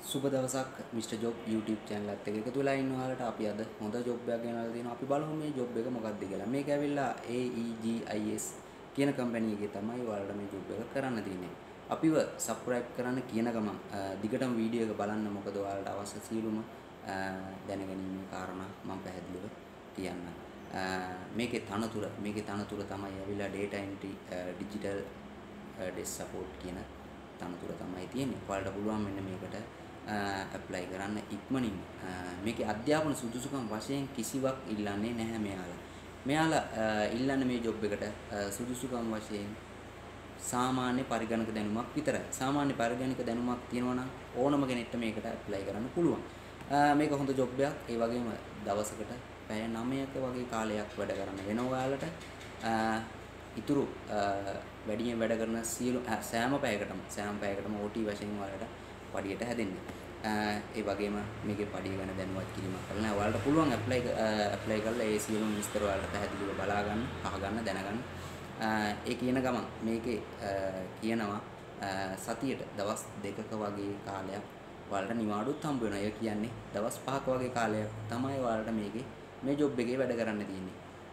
සුබ දවසක් mister job YouTube channel එකත් එක්ක එකතු වෙලා ඉන්න ඔයාලට අපි අද හොඳ ජොබ් එකක් ගෙනල්ලා තියෙනවා. අපි බලමු මේ ජොබ් එක මොකක්ද කියලා. මේක ඇවිල්ලා AEGIS කියන කම්පැනි එකේ තමයි ඔයාලට මේ ජොබ් එක කරන්න තියෙන්නේ. අපිව subscribe කරන්න කියන ගමන් දිගටම වීඩියෝ එක බලන්න. මොකද ඔයාලට අවශ්‍ය සියලුම දැනගැනීමේ කාරණා මම පැහැදිලිව කියන්නම්. මේකේ තනතුර තමයි ඇවිල්ලා data entry digital desk support කියන තනතුර තමයි තියෙන්නේ. ඔයාලට පුළුවන් මෙන්න මේකට apply කරන්න ඉක්මනින්. මේකේ අධ්‍යාපන සුදුසුකම් වශයෙන් කිසිවක් ඉල්ලන්නේ නැහැ මෙයාලා. මෙයාලා ඉල්ලන්නේ මේ ජොබ් එකට සුදුසුකම් වශයෙන් සාමාන්‍ය පරිගණක දැනුමක් විතරයි. සාමාන්‍ය පරිගණක දැනුමක් තියෙනවා නම් ඕනම කෙනෙක්ට මේකට apply කරන්න පුළුවන්. මේක හොඳ ජොබ් එකක්. ඒ වගේම දවසකට පැය 9ක වගේ කාලයක් වැඩ කරන්න වෙනවා ඔයාලට. ඉතුරු වැඩියෙන් වැඩ කරන සියලු සෑම පැයකටම OT වශයෙන් ඔයාලට පඩියට හැදෙන්නේ. ඒ වගේම මේකේ පඩිය ගැන දැනුවත් කිරීමක් කරලා ඔයාලට පුළුවන් apply කරලා ඒ සියලුම විස්තර ඔයාලට පැහැදිලිව බලා ගන්න, අහගන්න, දැනගන්න. ඒ කියන ගමන් මේකේ කියනවා සතියට දවස් 2ක වගේ කාලයක් ඔයාලට නිවාඩුත් හම්බ වෙනවා. ඒ කියන්නේ දවස් 5ක වගේ කාලයක් තමයි ඔයාලට මේ ජොබ් එකේ වැඩ කරන්න තියෙන්නේ.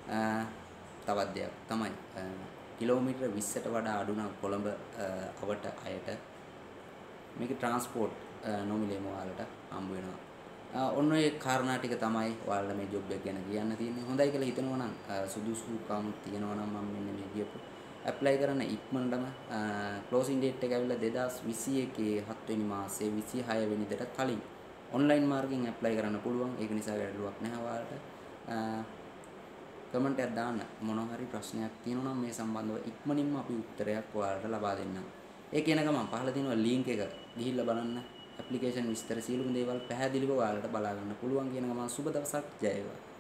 තවත් දෙයක් තමයි කිලෝමීටර 20ට වඩා අඩු නම් කොළඹ අවට අයට මේකේ ට්‍රාන්ස්පෝර්ට් නොමිලේම ඔයාලට හම්බ වෙනවා. ඔන්න ඔය කාරණා ටික තමයි ඔයාලට මේ ජොබ් එක ගැන කියන්න තියෙන්නේ. හොඳයි කියලා හිතනවා නම් සුදුසුකම් තියෙනවා නම් මම මෙන්න මේ කියපු apply කරන්න ඉක්මනටම closing date එක ඇවිල්ලා 2021 7 වෙනි මාසයේ 26 වෙනිදාට කලින් online මාර්ගයෙන් apply කරන්න පුළුවන්. ඒක නිසා ගැටලුවක් නැහැ ඔයාලට. කමෙන්ට් එකක් දාන්න මොනවා හරි ප්‍රශ්නයක් තියෙනවා නම් මේ සම්බන්ධව ඉක්මනින්ම අපි උත්තරයක් ඔයාලට ලබා දෙන්නම්. ඒ කියන ගමන් පහළ තියෙනවා link එක ගිහිල්ලා බලන්න. application විස්තර සියලුම දේවල් පැහැදිලිව ඔයාලට බලා ගන්න පුළුවන් කියන ගමන් සුබ දවසක් ජය වේවා.